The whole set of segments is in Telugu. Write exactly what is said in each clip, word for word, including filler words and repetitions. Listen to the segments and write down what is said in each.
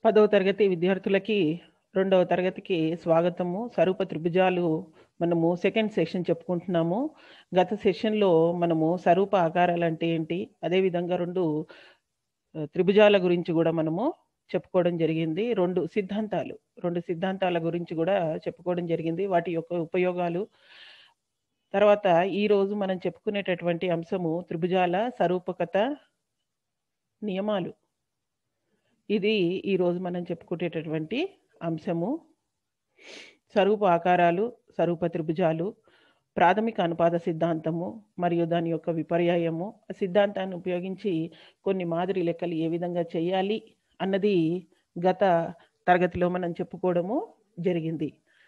పదవ తరగతి విద్యార్థులకి రెండవ తరగతికి స్వాగతము. స్వరూప త్రిభుజాలు మనము సెకండ్ సెషన్ చెప్పుకుంటున్నాము. గత సెషన్‌లో మనము స్వరూప ఆకారాలు అంటే ఏంటి, అదేవిధంగా రెండు ఆహ్, త్రిభుజాల గురించి గూడా మనము చెప్పుకోవడం జరిగింది. రెండు సిద్ధాంతాలు, రెండు సిద్ధాంతాల గురించి గూడా చెప్పుకోవడం జరిగింది. వాటి యొక్క ఉపయోగాలు. తర్వాత ఈరోజు మనం చెప్పుకునేటటువంటి అంశము త్రిభుజాల స్వరూపకత నియమాలు. ఇది ఈరోజు మనం చెప్పుకునేటటువంటి అంశము. స్వరూప ఆకారాలు, స్వరూప త్రిభుజాలు, ప్రాథమిక అనుపాత సిద్ధాంతము మరియు దాని యొక్క విపర్యాయము, సిద్ధాంతాన్ని ఉపయోగించి కొన్ని మాదిరి లెక్కలు ఏ విధంగా చేయాలి అన్నది గత తరగతిలో మనం చెప్పుకోవడము జరిగింది.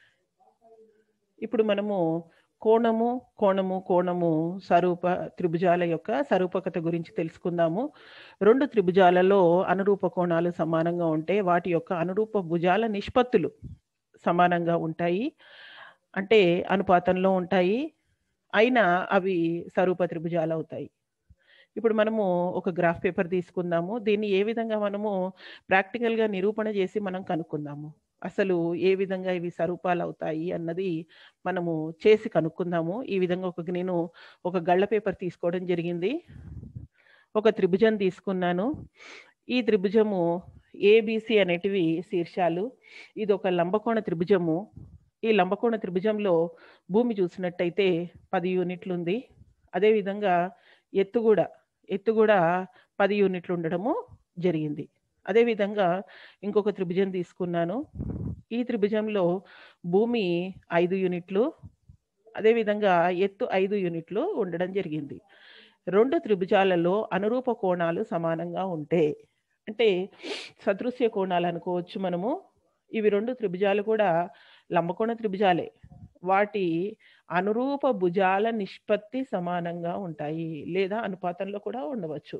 ఇప్పుడు మనము కోణము కోణము కోణము స్వరూప త్రిభుజాల యొక్క స్వరూపకత గురించి తెలుసుకుందాము. రెండు త్రిభుజాలలో అనురూప కోణాలు సమానంగా ఉంటే వాటి యొక్క అనురూప భుజాల నిష్పత్తులు సమానంగా ఉంటాయి, అంటే అనుపాతంలో ఉంటాయి, అయినా అవి స్వరూప త్రిభుజాలు అవుతాయి. ఇప్పుడు మనము ఒక గ్రాఫ్ పేపర్ తీసుకుందాము. దీన్ని ఏ విధంగా మనము ప్రాక్టికల్గా నిరూపణ చేసి మనం కనుక్కుందాము. అసలు ఏ విధంగా ఇవి స్వరూపాలు అవుతాయి అన్నది మనము చేసి కనుక్కుందాము. ఈ విధంగా ఒక నేను ఒక గళ్ళ పేపర్ తీసుకోవడం జరిగింది. ఒక త్రిభుజం తీసుకున్నాను. ఈ త్రిభుజము ఏబిసి అనేటివి శీర్షాలు. ఇది ఒక లంబకోణ త్రిభుజము. ఈ లంబకోణ త్రిభుజంలో భూమి చూసినట్టయితే పది యూనిట్లు ఉంది. అదేవిధంగా ఎత్తు కూడా ఎత్తు కూడా పది యూనిట్లు ఉండడము జరిగింది. అదేవిధంగా ఇంకొక త్రిభుజం తీసుకున్నాను. ఈ త్రిభుజంలో భూమి ఐదు యూనిట్లు, అదేవిధంగా ఎత్తు ఐదు యూనిట్లు ఉండడం జరిగింది. రెండు త్రిభుజాలలో అనురూప కోణాలు సమానంగా ఉంటే, అంటే సదృశ్య కోణాలు అనుకోవచ్చు మనము. ఇవి రెండు త్రిభుజాలు కూడా లంబకోణ త్రిభుజాలే. వాటి అనురూప భుజాల నిష్పత్తి సమానంగా ఉంటాయి, లేదా అనుపాతంలో కూడా ఉండవచ్చు.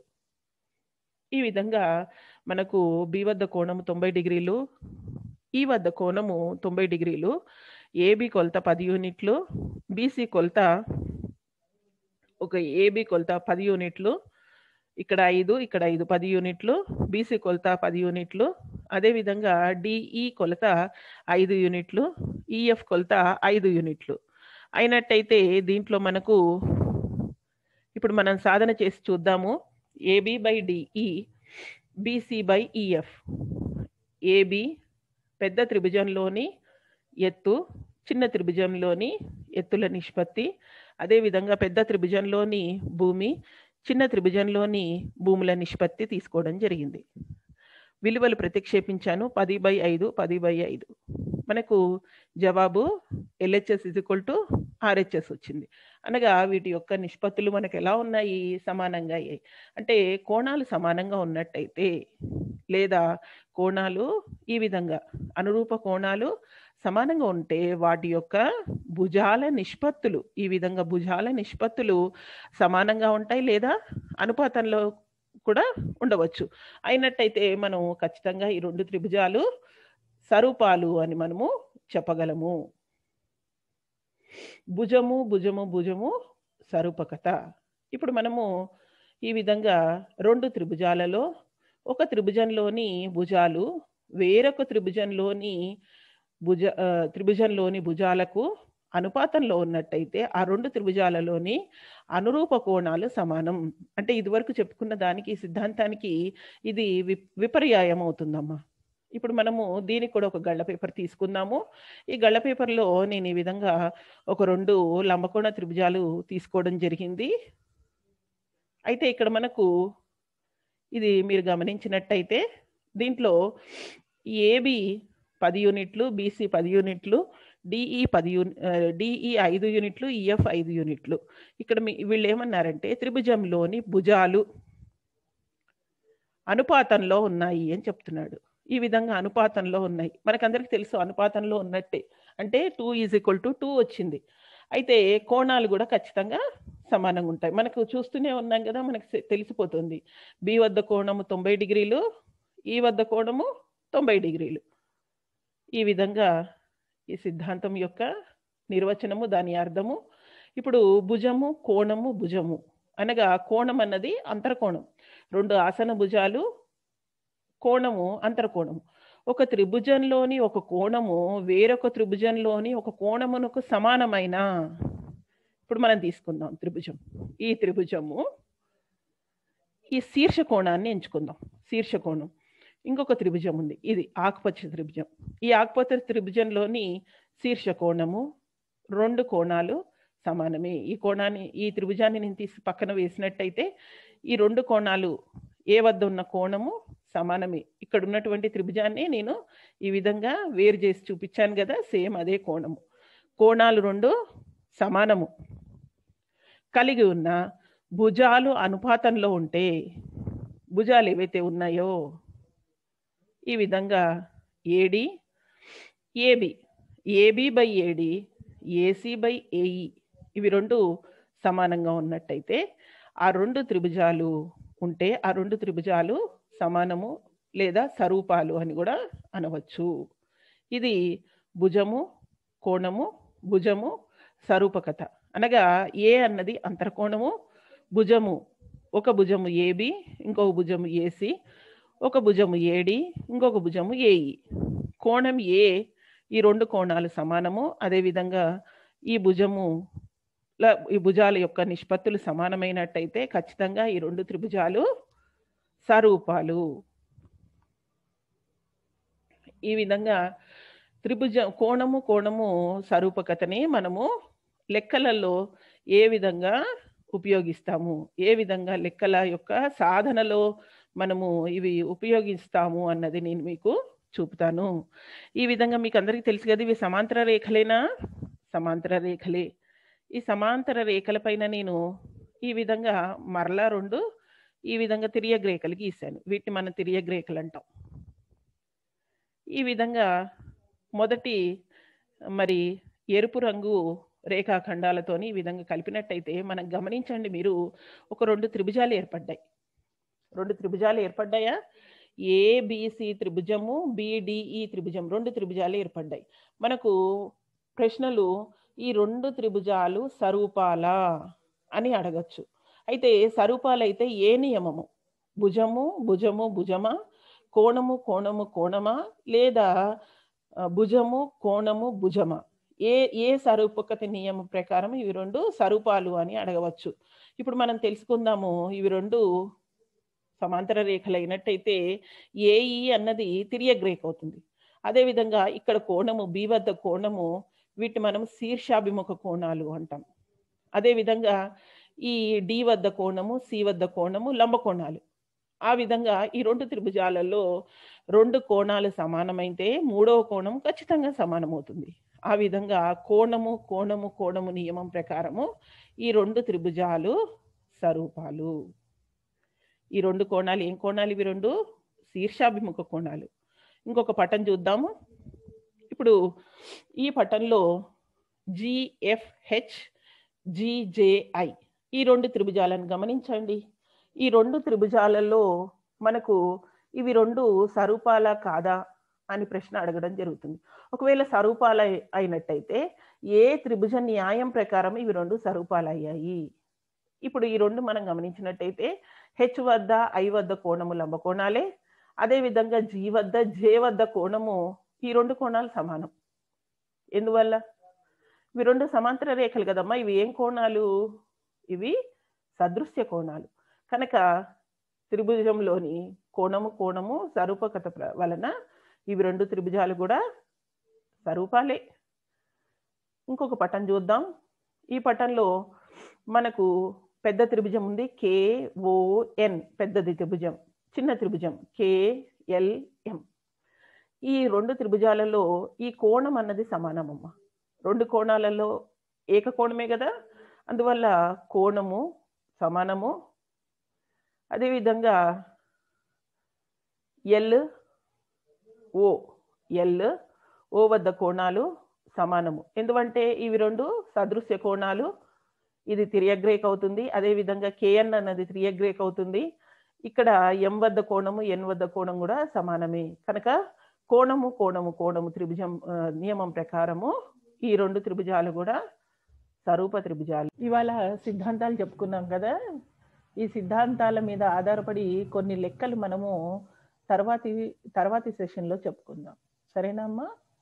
ఈ విధంగా మనకు బి వద్ద కోణము తొంభై డిగ్రీలు, ఈ వద్ద కోణము తొంభై డిగ్రీలు, ఏబి కొలత పది యూనిట్లు, బీసీ కొలత ఒక ఏబి కొలత పది యూనిట్లు, ఇక్కడ ఐదు, ఇక్కడ ఐదు, పది యూనిట్లు, బీసీ కొలత పది యూనిట్లు, అదేవిధంగా డిఈ కొలత ఐదు యూనిట్లు, ఈఎఫ్ కొలత ఐదు యూనిట్లు అయినట్టయితే దీంట్లో మనకు ఇప్పుడు మనం సాధన చేసి చూద్దాము. AB by DE, BC by EF. AB పెద్ద త్రిభుజంలోని ఎత్తు, చిన్న త్రిభుజంలోని ఎత్తుల నిష్పత్తి, అదేవిధంగా పెద్ద త్రిభుజంలోని భూమి, చిన్న త్రిభుజంలోని భూముల నిష్పత్తి తీసుకోవడం జరిగింది. విలువలు ప్రతిక్షేపించాను. పది బై ఐదు, పది బై ఐదు. మనకు జవాబు LHS is equal to RHS వచ్చింది. అనగా వీటి యొక్క నిష్పత్తులు మనకు ఎలా ఉన్నాయి, సమానంగా అయ్యాయి. అంటే కోణాలు సమానంగా ఉన్నట్టయితే, లేదా కోణాలు ఈ విధంగా అనురూప కోణాలు సమానంగా ఉంటే వాటి యొక్క భుజాల నిష్పత్తులు ఈ విధంగా భుజాల నిష్పత్తులు సమానంగా ఉంటాయి, లేదా అనుపాతంలో కూడా ఉండవచ్చు. అయినట్టయితే మనం ఖచ్చితంగా ఈ రెండు త్రిభుజాలు స్వరూపాలు అని మనము చెప్పగలము. భుజము భుజము భుజము స్వరూపకత. ఇప్పుడు మనము ఈ విధంగా రెండు త్రిభుజాలలో ఒక త్రిభుజంలోని భుజాలు వేరొక త్రిభుజంలోని భుజ త్రిభుజంలోని భుజాలకు అనుపాతంలో ఉన్నట్టయితే ఆ రెండు త్రిభుజాలలోని అనురూప కోణాలు సమానం. అంటే ఇదివరకు చెప్పుకున్న దానికి, సిద్ధాంతానికి ఇది వి విపర్యాయం అవుతుందమ్మా. ఇప్పుడు మనము దీనికి కూడా ఒక గళ్ళ పేపర్ తీసుకుందాము. ఈ గళ్ళ పేపర్లో నేను ఈ విధంగా ఒక రెండు లంబకోణ త్రిభుజాలు తీసుకోవడం జరిగింది. అయితే ఇక్కడ మనకు ఇది మీరు గమనించినట్టయితే దీంట్లో ఏబి పది యూనిట్లు, బీసీ పది యూనిట్లు, డిఈ పది యూని డిఈ ఐదు యూనిట్లు, ఈఎఫ్ ఐదు యూనిట్లు. ఇక్కడ మీ వీళ్ళు ఏమన్నారంటే త్రిభుజంలోని భుజాలు అనుపాతంలో ఉన్నాయి అని చెప్తున్నాడు. ఈ విధంగా అనుపాతంలో ఉన్నాయి. మనకందరికి తెలుసు అనుపాతంలో ఉన్నట్టే, అంటే two is equal to two వచ్చింది. అయితే కోణాలు కూడా ఖచ్చితంగా సమానంగా ఉంటాయి. మనకు చూస్తూనే ఉన్నాం కదా, మనకు తెలిసిపోతుంది. బి వద్ద కోణము తొంభై డిగ్రీలు, ఈ వద్ద కోణము తొంభై డిగ్రీలు. ఈ విధంగా ఈ సిద్ధాంతం యొక్క నిర్వచనము, దాని అర్థము. ఇప్పుడు భుజము కోణము భుజము అనగా కోణం అన్నది అంతర్కోణం. రెండు ఆసన భుజాలు, కోణము అంతర్కోణము. ఒక త్రిభుజంలోని ఒక కోణము వేరొక త్రిభుజంలోని ఒక కోణమునకు సమానమైన, ఇప్పుడు మనం తీసుకుందాం త్రిభుజం. ఈ త్రిభుజము ఈ శీర్ష కోణాన్ని ఎంచుకుందాం. శీర్ష కోణం. ఇంకొక త్రిభుజం ఉంది, ఇది ఆకుపచ్చ త్రిభుజం. ఈ ఆకుపచ్చ త్రిభుజంలోని శీర్ష కోణము రెండు కోణాలు సమానమే. ఈ కోణాన్ని ఈ త్రిభుజాన్ని నేను తీసి పక్కన వేసినట్టయితే ఈ రెండు కోణాలు ఏ వద్ద ఉన్న కోణము సమానమే. ఇక్కడ ఉన్నటువంటి త్రిభుజాన్ని నేను ఈ విధంగా వేరు చేసి చూపించాను కదా, సేమ్ అదే కోణము. కోణాలు రెండు సమానము కలిగి ఉన్న భుజాలు అనుపాతంలో ఉంటే, భుజాలు ఏవైతే ఉన్నాయో ఈ విధంగా AD AB, AB by AD, AC by AE ఇవి రెండు సమానంగా ఉన్నట్టయితే ఆ రెండు త్రిభుజాలు ఉంటే ఆ రెండు త్రిభుజాలు సమానము లేదా సరూపాలు అని కూడా అనవచ్చు. ఇది భుజము కోణము, భుజము సరూపకత. అనగా ఏ అన్నది అంతర్కోణము, భుజము ఒక భుజము ఏబి, ఇంకొక భుజము ఏసి, ఒక భుజము ఏడి, ఇంకొక భుజము ఏఈ. కోణం ఏ, ఈ రెండు కోణాలు సమానము. అదేవిధంగా ఈ భుజము ఈ భుజాల యొక్క నిష్పత్తులు సమానమైనట్టయితే ఖచ్చితంగా ఈ రెండు త్రిభుజాలు సరూపాలు. ఈ విధంగా త్రిభుజ కోణము కోణము సరూపకతని మనము లెక్కలలో ఏ విధంగా ఉపయోగిస్తాము, ఏ విధంగా లెక్కల యొక్క సాధనలో మనము ఇవి ఉపయోగిస్తాము అన్నది నేను మీకు చూపుతాను. ఈ విధంగా మీకు అందరికీ తెలుసు కదా, ఇవి సమాంతర రేఖలేనా? సమాంతర రేఖలే. ఈ సమాంతర రేఖల పైన నేను ఈ విధంగా మరలా రెండు ఈ విధంగా తిరియగ రేఖలు గీశాను. వీటిని మనం తిరియగ రేఖలు అంటాం. ఈ విధంగా మొదటి మరి ఎరుపు రంగు రేఖాఖండాలతోని ఈ విధంగా కలిపినట్టయితే మనం గమనించండి, మీరు ఒక రెండు త్రిభుజాలు ఏర్పడ్డాయి. రెండు త్రిభుజాలు ఏర్పడ్డాయా? ఏబిసి త్రిభుజము, బిడిఈ త్రిభుజం, రెండు త్రిభుజాలు ఏర్పడ్డాయి. మనకు ప్రశ్నలు ఈ రెండు త్రిభుజాలు సరూపాలా అని అడగచ్చు. అయితే సరూపాలైతే ఏ నియమము? భుజము భుజము భుజమా, కోణము కోణము కోణమా, లేదా భుజము కోణము భుజమా? ఏ ఏ సరూపకత నియమం ప్రకారం ఇవి రెండు సరూపాలు అని అడగవచ్చు. ఇప్పుడు మనం తెలుసుకుందాము. ఇవి రెండు సమాంతర రేఖలు అయినట్టయితే ఏఈ అన్నది తిరియగ రేఖ అవుతుంది. అదేవిధంగా ఇక్కడ కోణము బి వద్ద కోణము, వీటిని మనం శీర్షాభిముఖ కోణాలు అంటాం. అదేవిధంగా ఈ డి వద్ద కోణము, సి వద్ద కోణము లంబ కోణాలు. ఆ విధంగా ఈ రెండు త్రిభుజాలలో రెండు కోణాలు సమానమైతే మూడవ కోణం ఖచ్చితంగా సమానమవుతుంది. ఆ విధంగా కోణము కోణము కోణము నియమం ప్రకారము ఈ రెండు త్రిభుజాలు సరూపాలు. ఈ రెండు కోణాలు ఏం కోణాలు? ఇవి రెండు శీర్షాభిముఖ కోణాలు. ఇంకొక పటం చూద్దాము. ఇప్పుడు ఈ పటంలో జిఎఫ్హెచ్ జిజేఐ ఈ రెండు త్రిభుజాలను గమనించండి. ఈ రెండు త్రిభుజాలలో మనకు ఇవి రెండు సరూపాలా కాదా అని ప్రశ్న అడగడం జరుగుతుంది. ఒకవేళ సరూపాల అయినట్టయితే ఏ త్రిభుజ న్యాయం ప్రకారం ఇవి రెండు సరూపాలు అయ్యాయి? ఇప్పుడు ఈ రెండు మనం గమనించినట్టయితే హెచ్ వద్ద ఐ వద్ద కోణము లంబ కోణాలే. అదేవిధంగా జి వద్ద జే వద్ద కోణము, ఈ రెండు కోణాలు సమానం. ఎందువల్ల? ఇవి రెండు సమాంతర రేఖలు కదమ్మా. ఇవి ఏం కోణాలు? ఇవి సదృశ్య కోణాలు. కనుక త్రిభుజంలోని కోణము కోణము సరూపకత వలన ఇవి రెండు త్రిభుజాలు కూడా సరూపాలే. ఇంకొక పటం చూద్దాం. ఈ పటంలో మనకు పెద్ద త్రిభుజం ఉంది, కేఓఎన్ పెద్దది త్రిభుజం, చిన్న త్రిభుజం కేఎల్ఎం. ఈ రెండు త్రిభుజాలలో ఈ కోణం అన్నది సమానమమ్మ. రెండు కోణాలలో ఏకకోణమే కదా, అందువల్ల కోణము సమానము. అదేవిధంగా ఎల్ ఓ ఎల్ ఓ వద్ద కోణాలు సమానము. ఎందుకంటే ఇవి రెండు సదృశ్య కోణాలు. ఇది తిరియగ రేఖ అవుతుంది. అదేవిధంగా కేఎన్ అన్నది తిరియగ రేఖ అవుతుంది. ఇక్కడ ఎం వద్ద కోణము ఎన్ వద్ద కోణం కూడా సమానమే. కనుక కోణము కోణము కోణము త్రిభుజం నియమం ప్రకారము ఈ రెండు త్రిభుజాలు కూడా సరూప త్రిభుజాలు. ఇవాళ సిద్ధాంతాలు చెప్పుకున్నాం కదా. ఈ సిద్ధాంతాల మీద ఆధారపడి కొన్ని లెక్కలు మనము తర్వాతి తర్వాతి సెషన్లో చెప్పుకుందాం. సరేనా అమ్మా?